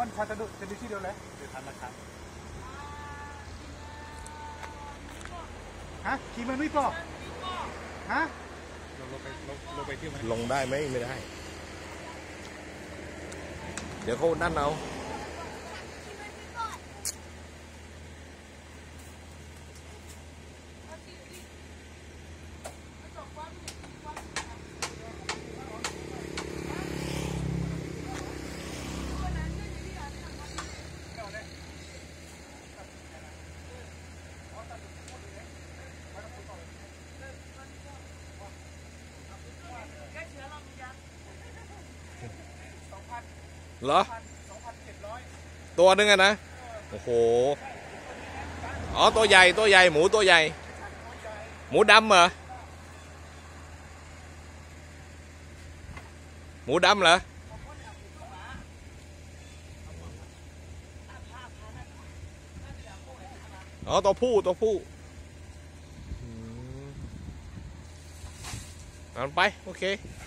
มันชาจะดูที่เดียวเลยเดี๋ยวทันราคาฮะขี่มันไม่พอฮะลงไปที่ไหนลงได้ไหมไม่ได้เดี๋ยวเขานั่นเอาเหรอตัวนึงอะนะโอ้โหอ๋อตัวใหญ่หมูตัวใหญ่หมูดำเหรอหมูดำเหรออ๋อตัวผู้เอาไปโอเค